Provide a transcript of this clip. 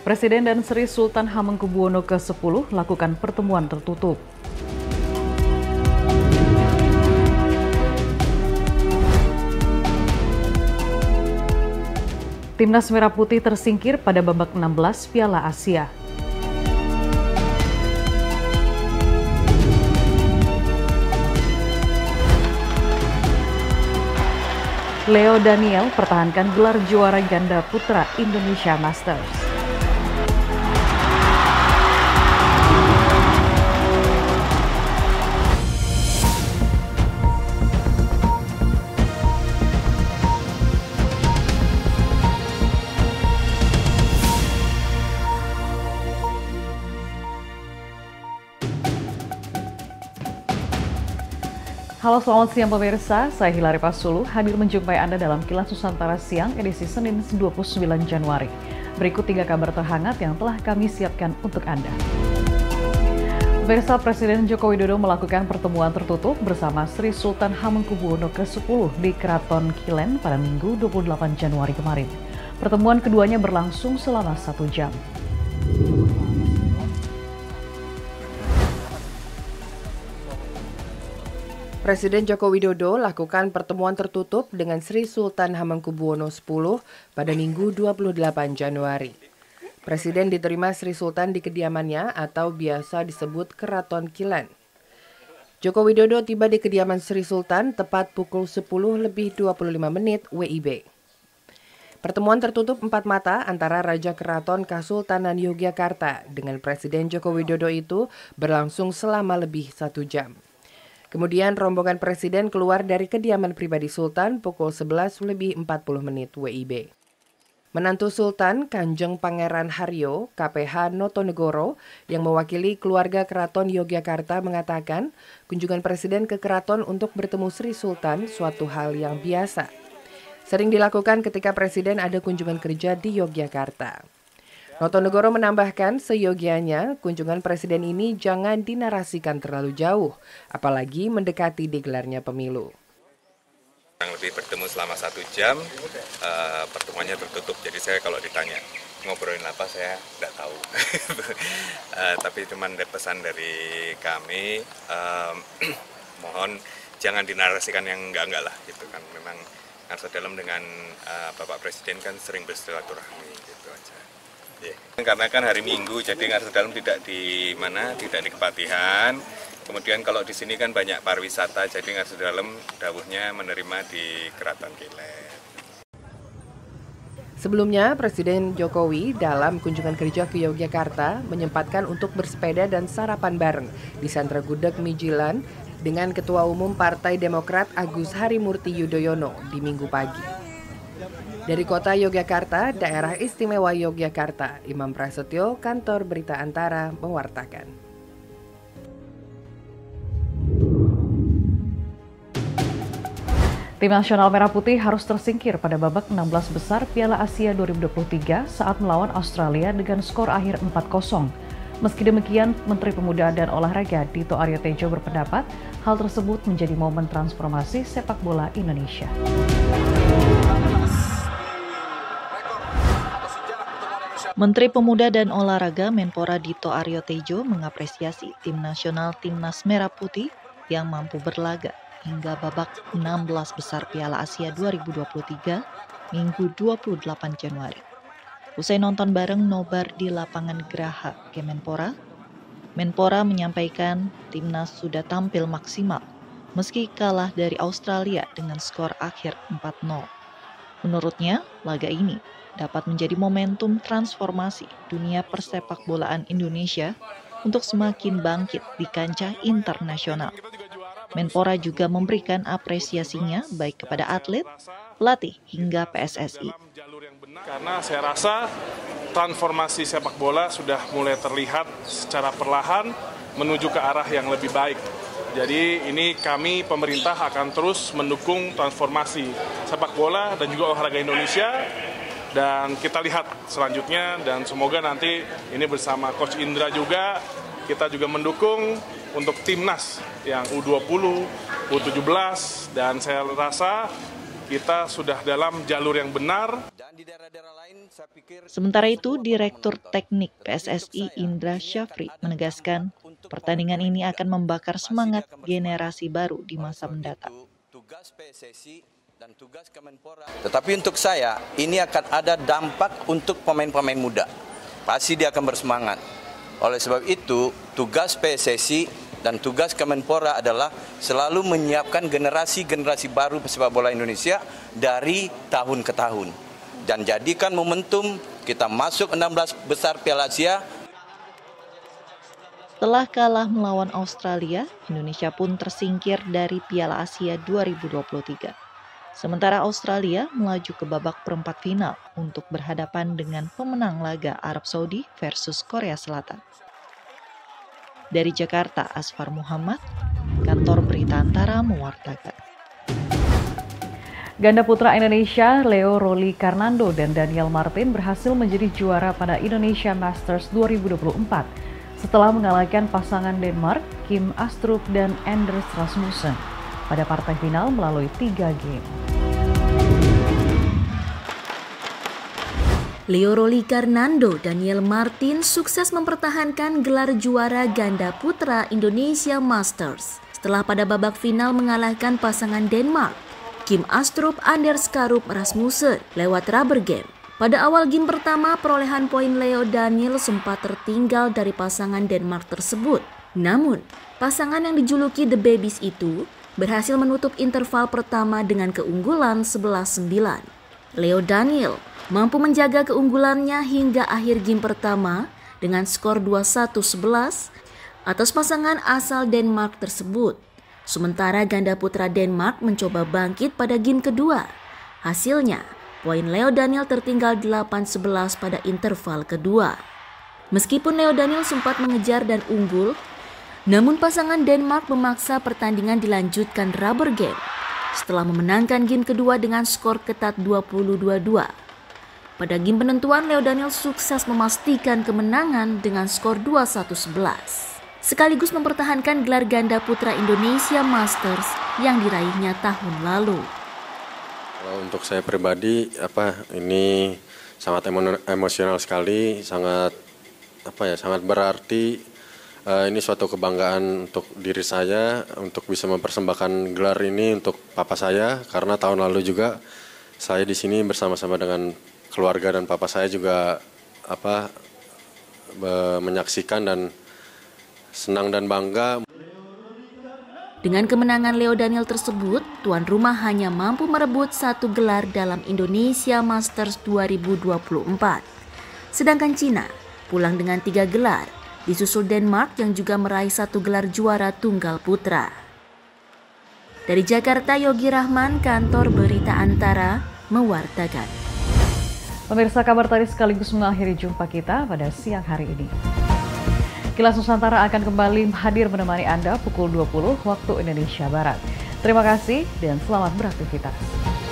Presiden dan Sri Sultan Hamengkubuwono ke-10 lakukan pertemuan tertutup. Timnas Merah Putih tersingkir pada babak 16 Piala Asia. Leo Daniel pertahankan gelar juara ganda putra Indonesia Masters. Halo, selamat siang pemirsa, saya Hilary Pasulu hadir menjumpai Anda dalam Kilas Nusantara Siang edisi Senin 29 Januari. Berikut 3 kabar terhangat yang telah kami siapkan untuk Anda. Pemirsa, Presiden Joko Widodo melakukan pertemuan tertutup bersama Sri Sultan Hamengkubuwono ke-10 di Keraton Kilen pada Minggu 28 Januari kemarin. Pertemuan keduanya berlangsung selama 1 jam. Presiden Joko Widodo lakukan pertemuan tertutup dengan Sri Sultan Hamengkubuwono X pada Minggu 28 Januari. Presiden diterima Sri Sultan di kediamannya atau biasa disebut Keraton Kilen. Joko Widodo tiba di kediaman Sri Sultan tepat pukul 10:25 WIB. Pertemuan tertutup 4 mata antara Raja Keraton Kasultanan Yogyakarta dengan Presiden Joko Widodo itu berlangsung selama lebih 1 jam. Kemudian rombongan Presiden keluar dari kediaman pribadi Sultan pukul 11:40 WIB. Menantu Sultan, Kanjeng Pangeran Haryo, KPH Notonegoro, yang mewakili keluarga Keraton Yogyakarta mengatakan kunjungan Presiden ke Keraton untuk bertemu Sri Sultan suatu hal yang biasa. Sering dilakukan ketika Presiden ada kunjungan kerja di Yogyakarta. Notonegoro menambahkan seyogianya kunjungan Presiden ini jangan dinarasikan terlalu jauh, apalagi mendekati digelarnya pemilu. Kurang lebih bertemu selama 1 jam, pertemuannya tertutup, jadi saya kalau ditanya ngobrolin apa saya tidak tahu. Tapi cuma ada pesan dari kami, mohon jangan dinarasikan yang enggak-enggak lah gitu kan. Memang Ngarsa Dalem dengan Bapak Presiden kan sering bersilaturahmi gitu aja. Karena kan hari Minggu, jadi Ngarsa Dalem tidak di Kepatihan. Kemudian kalau di sini kan banyak pariwisata, jadi Ngarsa Dalem dawuhnya menerima di Keraton Kilen. Sebelumnya, Presiden Jokowi dalam kunjungan kerja ke Yogyakarta menyempatkan untuk bersepeda dan sarapan bareng di Sentra Gudeg Mijilan dengan Ketua Umum Partai Demokrat Agus Harimurti Yudhoyono di Minggu pagi. Dari kota Yogyakarta, Daerah Istimewa Yogyakarta, Imam Prasetyo, Kantor Berita Antara, mewartakan. Tim Nasional Merah Putih harus tersingkir pada babak 16 besar Piala Asia 2023 saat melawan Australia dengan skor akhir 4-0. Meski demikian, Menteri Pemuda dan Olahraga Dito Aryo Tejo berpendapat hal tersebut menjadi momen transformasi sepak bola Indonesia. Menteri Pemuda dan Olahraga Menpora Dito Aryo Tejo mengapresiasi tim nasional Timnas Merah Putih yang mampu berlaga hingga babak 16 besar Piala Asia 2023 Minggu 28 Januari. Usai nonton bareng nobar di lapangan Geraha Kemenpora, Menpora menyampaikan timnas sudah tampil maksimal meski kalah dari Australia dengan skor akhir 4-0. Menurutnya, laga ini dapat menjadi momentum transformasi dunia persepak bolaan Indonesia untuk semakin bangkit di kancah internasional. Menpora juga memberikan apresiasinya baik kepada atlet, pelatih, hingga PSSI. Karena saya rasa transformasi sepak bola sudah mulai terlihat secara perlahan menuju ke arah yang lebih baik. Jadi ini kami pemerintah akan terus mendukung transformasi sepak bola dan juga olahraga Indonesia. Dan kita lihat selanjutnya dan semoga nanti ini bersama Coach Indra juga kita juga mendukung untuk timnas yang U20, U17 dan saya rasa kita sudah dalam jalur yang benar. Dan di daerah-daerah lain Sementara itu, Direktur Teknik PSSI Indra Syafri menegaskan pertandingan ini akan membakar semangat generasi baru di masa mendatang. Tetapi untuk saya, ini akan ada dampak untuk pemain-pemain muda. Pasti dia akan bersemangat. Oleh sebab itu, tugas PSSI dan tugas Kemenpora adalah selalu menyiapkan generasi-generasi baru pesepak bola Indonesia dari tahun ke tahun. Dan jadikan momentum kita masuk 16 besar Piala Asia. Setelah kalah melawan Australia, Indonesia pun tersingkir dari Piala Asia 2023. Sementara Australia melaju ke babak perempat final untuk berhadapan dengan pemenang laga Arab Saudi versus Korea Selatan. Dari Jakarta, Asfar Muhammad, Kantor Berita Antara mewartakan. Ganda putra Indonesia Leo Rolly Carnando dan Daniel Martin berhasil menjadi juara pada Indonesia Masters 2024 setelah mengalahkan pasangan Denmark Kim Astrup dan Anders Rasmussen pada partai final melalui 3 game. Leo Rolly Carnando dan Daniel Martin sukses mempertahankan gelar juara ganda putra Indonesia Masters setelah pada babak final mengalahkan pasangan Denmark Kim Astrup Anders Rasmussen lewat rubber game. Pada awal game pertama, perolehan poin Leo Daniel sempat tertinggal dari pasangan Denmark tersebut. Namun, pasangan yang dijuluki The Babies itu berhasil menutup interval pertama dengan keunggulan 11-9. Leo Daniel mampu menjaga keunggulannya hingga akhir game pertama dengan skor 21-11 atas pasangan asal Denmark tersebut. Sementara ganda putra Denmark mencoba bangkit pada game kedua. Hasilnya, poin Leo Daniel tertinggal 8-11 pada interval kedua. Meskipun Leo Daniel sempat mengejar dan unggul, namun pasangan Denmark memaksa pertandingan dilanjutkan rubber game setelah memenangkan game kedua dengan skor ketat 20-22. Pada game penentuan, Leo Daniel sukses memastikan kemenangan dengan skor 21-11. Sekaligus mempertahankan gelar ganda putra Indonesia Masters yang diraihnya tahun lalu. Kalau untuk saya pribadi, ini sangat emosional sekali, sangat berarti. Ini suatu kebanggaan untuk diri saya untuk bisa mempersembahkan gelar ini untuk papa saya, karena tahun lalu juga saya di sini bersama-sama dengan keluarga dan papa saya juga menyaksikan dan senang dan bangga. Dengan kemenangan Leo Daniel tersebut, tuan rumah hanya mampu merebut 1 gelar dalam Indonesia Masters 2024. Sedangkan Cina pulang dengan 3 gelar, disusul Denmark yang juga meraih 1 gelar juara tunggal putra. Dari Jakarta, Yogi Rahman, Kantor Berita Antara, mewartakan. Pemirsa, kabar tadi sekaligus mengakhiri jumpa kita pada siang hari ini. Kilas Nusantara akan kembali hadir menemani Anda pukul 20 waktu Indonesia Barat. Terima kasih dan selamat beraktivitas.